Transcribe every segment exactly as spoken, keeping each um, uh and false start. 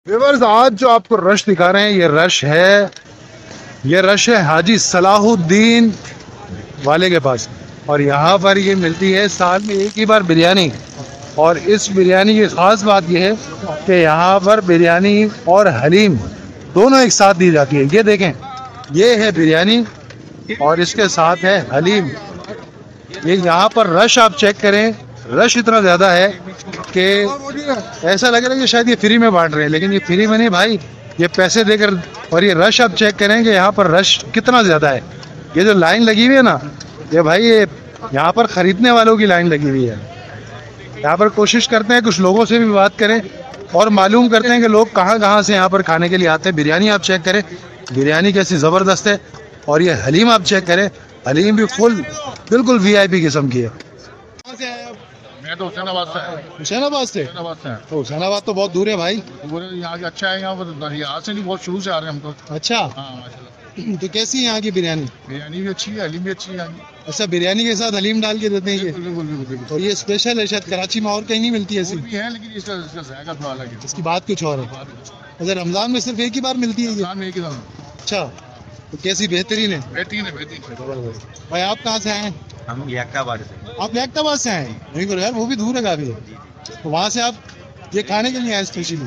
Viewers, आज जो आपको रश दिखा रहे हैं ये रश है ये रश है हाजी सलाहुद्दीन वाले के पास। और यहाँ पर ये मिलती है साल में एक ही बार बिरयानी। और इस बिरयानी की ख़ास बात यह है कि यहाँ पर बिरयानी और हलीम दोनों एक साथ दी जाती है। ये देखें, ये है बिरयानी और इसके साथ है हलीम। ये यहाँ पर रश आप चेक करें, रश इतना ज़्यादा है कि ऐसा लग रहा है कि शायद ये फ्री में बांट रहे हैं, लेकिन ये फ्री में नहीं भाई, ये पैसे देकर। और ये रश आप चेक करें कि यहाँ पर रश कितना ज़्यादा है। ये जो लाइन लगी हुई है ना, ये भाई ये यहाँ पर ख़रीदने वालों की लाइन लगी हुई है। यहाँ पर कोशिश करते हैं कुछ लोगों से भी बात करें और मालूम करते हैं कि लोग कहाँ कहाँ से यहाँ पर खाने के लिए आते हैं। बिरयानी आप चेक करें, बिरयानी कैसी ज़बरदस्त है। और ये हलीम आप चेक करें, हलीम भी फुल बिल्कुल वी आई पी किस्म की है। कहाँ से आए आप? मैं तो हुसैनाबाद से है। हुसैनाबाद से? हुसैनाबाद से है। तो हुसैनाबाद तो बहुत दूर है भाई। यहाँ के अच्छा है, यहाँ पर यहाँ से नहीं, बहुत शुरू से आ रहे हैं हम तो। अच्छा, हाँ माशाल्लाह। तो कैसी है यहाँ की बिरयानी? बिरयानी भी अच्छी है, हलीम भी अच्छी है। अच्छा, बिरयानी के साथ हलीम डाल के देते हैं ये? बिल्कुल बिल्कुल बिल्कुल। और ये स्पेशल है, शायद कराची में और कहीं नहीं मिलती ऐसी। और भी है, लेकिन इसका इसका जायका थोड़ा अलग है। इसकी बात कुछ और है। अच्छा, रमजान में सिर्फ एक ही बार मिलती है ये? रमजान में एक ही दाम। अच्छा, तो कैसी बेहतरीन है? बेहतरीन है, बेहतरीन। भाई आप कहाँ से आए? हम लियाकताबाद से। आप लियाकताबाद से आए? नहीं करो यार, वो भी दूर है काफी। तो वहाँ से आप ये खाने के लिए आए स्पेशली?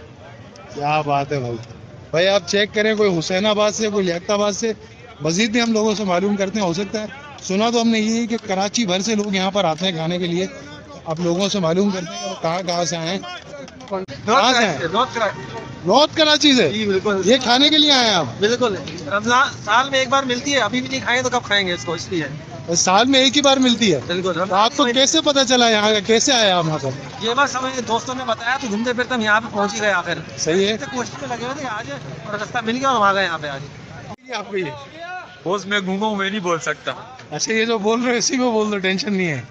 क्या बात है भाई। भाई आप चेक करें, कोई हुसैनाबाद से, कोई लियाकताबाद से। मजीद भी हम लोगों से मालूम करते हैं, हो सकता है सुना तो हमने ये कि कराची भर से लोग यहाँ पर आते हैं खाने के लिए। आप लोगों से मालूम करते हैं कि वो कहाँ कहाँ से आए हैं। कहाँ से आए? नॉर्थ कराची से? जी बिल्कुल। ये खाने के लिए आए हैं आप? बिल्कुल, रमजान साल में एक बार मिलती है, अभी भी नहीं खाए तो कब खाएंगे इसको, इसलिए। साल में एक ही बार मिलती है? बिल्कुल। तो आपको कैसे पता चला यहाँ का, कैसे आए आप यहाँ पर? ये बस हमें दोस्तों ने बताया तो घूमते फिरते हम यहाँ पे पहुँच ही गए आखिर। सही है। कोशिश में लगे हुए थे आज, और रास्ता मिल गया और हम आ गए यहाँ पे आज। आपको ये बॉस मैं घूमा हूँ, मैं नहीं बोल सकता। अच्छा, ये जो बोल रहे हो इसी में बोल दो, टेंशन नहीं है।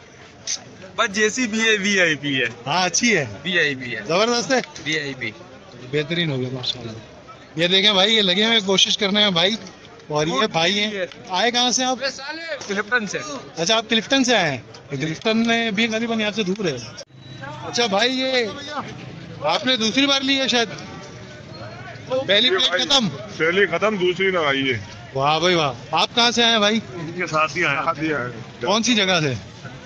बस जैसी भी है वी आई पी है। हाँ, अच्छी है, वी आई पी है, जबरदस्त है, वी आई पी बेहतरीन हो गया माशाल्लाह। ये देखें भाई, ये लगे हुए कोशिश करने में भाई। और ये भाई हैं, आए कहाँ से आप? क्लिफ्टन से। अच्छा, आप क्लिफ्टन से आए हैं? क्लिफ्टन में भी करीबन यहाँ से दूर है। अच्छा भाई, ये आपने दूसरी बार ली है शायद? पहली प्लेट खत्म? पहली खत्म, दूसरी लगाई है। वाह भाई वाह। आप कहाँ से आए भाई? इनके साथ ही आया। कौन सी जगह से?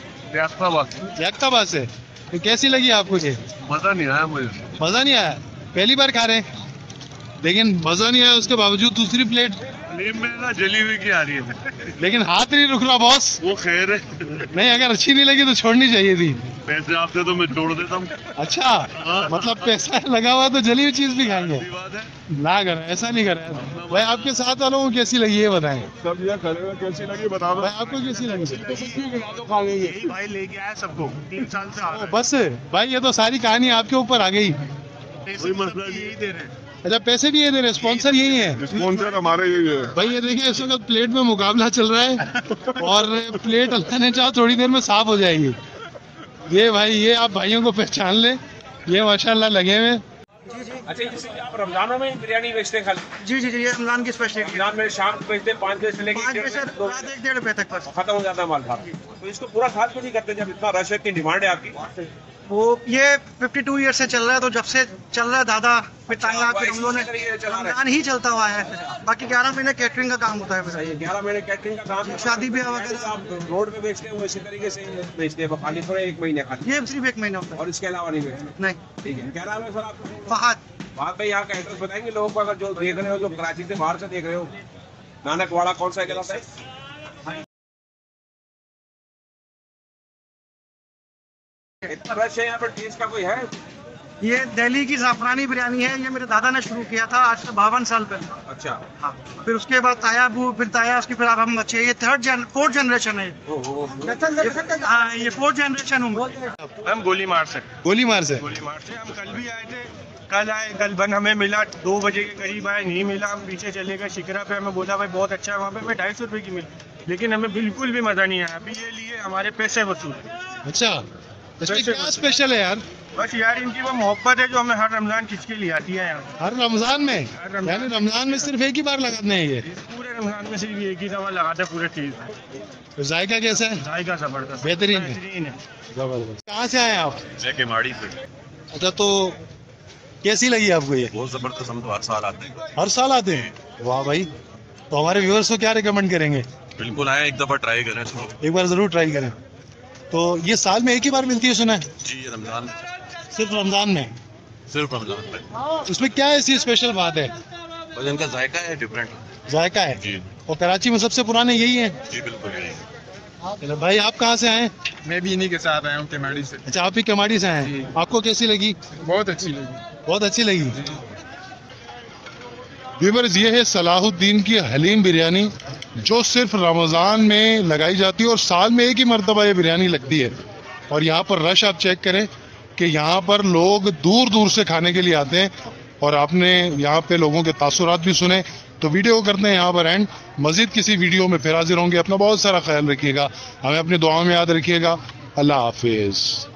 लियाकताबाद से। तो कैसी लगी आपको ये? मजा नहीं आया मुझे। मजा नहीं आया? पहली बार खा रहे हैं लेकिन मजा नहीं आया, उसके बावजूद दूसरी प्लेट? हलीम में ना जली हुई की आ रही है, लेकिन हाथ नहीं रुक रहा बॉस। वो खैर है। नहीं, अगर अच्छी नहीं लगी तो छोड़नी चाहिए थी। पैसे आपसे तो मैं छोड़ देता हूँ। अच्छा, मतलब पैसा लगा हुआ तो जली हुई चीज भी खाएंगे? बात है ना करें, ऐसा नहीं करें भाई। आपके साथ वालों को कैसी लगी ये बताएं। सब ये खड़े कैसी लगी बता दो भाई आपको कैसी लगी? यही भाई लेके आया सबको, तीन साल से आ रहा है। बस भाई, ये तो सारी कहानी आपके ऊपर आ गई। कोई मसला नहीं, यही दे रहे हैं। अच्छा, पैसे भी ये दे रहे, स्पॉन्सर यही है? स्पॉन्सर हमारे यही है भाई ये देखिए, इस वक्त प्लेट में मुकाबला चल रहा है और प्लेट अल्लाह ने चाहा थोड़ी देर में साफ हो जाएगी। ये भाई, ये आप भाइयों को पहचान ले, ये माशाल्लाह लगे हुए। अच्छा, जैसे आप रमजानों में बिरयानी बेचते हैं खाली? जी जी जी, ये रमजान की स्पेशल रमजान में शाम को बेचते हैं पाँच बजे से लेकर पाँच बजे से रात एक डेढ़ बजे तक बस खत्म हो जाता है माल साहब। तो इसको पूरा साल क्यों नहीं करते जब इतना रश है, इतनी डिमांड है आपकी? वो ये बावन ईयर से चल रहा है, तो जब से चल रहा है दादा फिर ताया फिर हम लोगों ने रमजान ही चलता हुआ है। बाकी ग्यारह महीने कैटरिंग का काम होता है। सही है, ग्यारह महीने कैटरिंग का काम है। शादी ब्याह वगैरह आप रोड पे बेचते हैं वो इसी तरीके से बेचते हैं खाली, थोड़ा एक महीने खाली? ये सिर्फ एक महीना होता है और इसके अलावा नहीं बेचते? नहीं। ठीक है, क्या नाम है सर आपका? फहद। बात भाई, यहाँ का एड्रेस बताएंगे लोगों को, अगर जो देख रहे हो, जो कराची से बाहर से देख रहे हो। नानकवाड़ा कौन सा कहलाता है? इतना रश है यहाँ पर, टेस्ट का कोई है? ये दिल्ली की ज़ाफ़रानी बिरयानी है, ये मेरे दादा ने शुरू किया था आज से बावन साल पहले। अच्छा। हाँ, फिर उसके बाद ताया अबू, फिर ताया उसकी, फिर अब हम बच्चे। ये थर्ड जन फोर्थ जनरेशन है। ओहो। हाँ, ये फोर्थ जनरेशन हूँ। हम गोली मार से। गोली मार से? गोली मार से। हम कल भी आए थे, कल आए, कल बन हमें मिला दो बजे के करीब आए, नहीं मिला, हम पीछे चले गए शिकरा पे। हमें बोला भाई बहुत अच्छा है, वहाँ पे हमें ढाई सौ रुपये की मिली, लेकिन हमें बिल्कुल भी मज़ा नहीं आया। अभी ये लिए हमारे पैसे वसूल। अच्छा, इसमें क्या स्पेशल है यार? बस यार, इनकी वो मोहब्बत है जो हमें हर रमजान खींच के लिए आती है यहाँ। हर रमजान में? हर रमजान। यानी रमजान में सिर्फ एक ही बार लगाते हैं ये? पूरे रमजान में सिर्फ एक ही दफा लगाते हैं पूरे चीज। तो जायका कैसा है? जायका जबरदस्त, बेहतरीन है। बेहतरीन है। जबरदस्त। कहाँ से आए आप? मैं केमाड़ी से। अच्छा, तो कैसी लगी आपको ये? बहुत जबरदस्त, हम तो हर साल आते हैं। हर साल आते हैं? वाह भाई, तो हमारे व्यूअर्स को क्या रिकमेंड करेंगे? बिल्कुल आए, एक दफा ट्राई करें इसको। एक बार जरूर ट्राई करें। तो ये साल में एक ही बार मिलती है सुना है? जी रमजान, सिर्फ रमजान में? सिर्फ रमजान में। उसमें क्या ऐसी स्पेशल बात है? और इनका जायका है डिफरेंट। जायका है? जी और कराची में सबसे पुराने यही है? जी बिल्कुल यही। चलो भाई, आप कहाँ से आए? मैं भी इन्हीं के साथ आया हूँ केमाड़ी से। अच्छा, आप भी कमाड़ी से आए हैं। आपको कैसी लगी? बहुत अच्छी लगी। बहुत अच्छी लगी। व्यूअर्स, ये है सलाहुद्दीन की हलीम बिरयानी, जो सिर्फ रमज़ान में लगाई जाती है और साल में एक ही मरतबा ये बिरयानी लगती है। और यहाँ पर रश आप चेक करें कि यहाँ पर लोग दूर दूर से खाने के लिए आते हैं। और आपने यहाँ पे लोगों के तासुरात भी सुने। तो वीडियो को करते हैं यहाँ पर एंड। मज़ीद किसी वीडियो में फिर हाजिर होंगे। अपना बहुत सारा ख्याल रखिएगा, हमें अपनी दुआओं में याद रखिएगा। अल्लाह हाफिज़।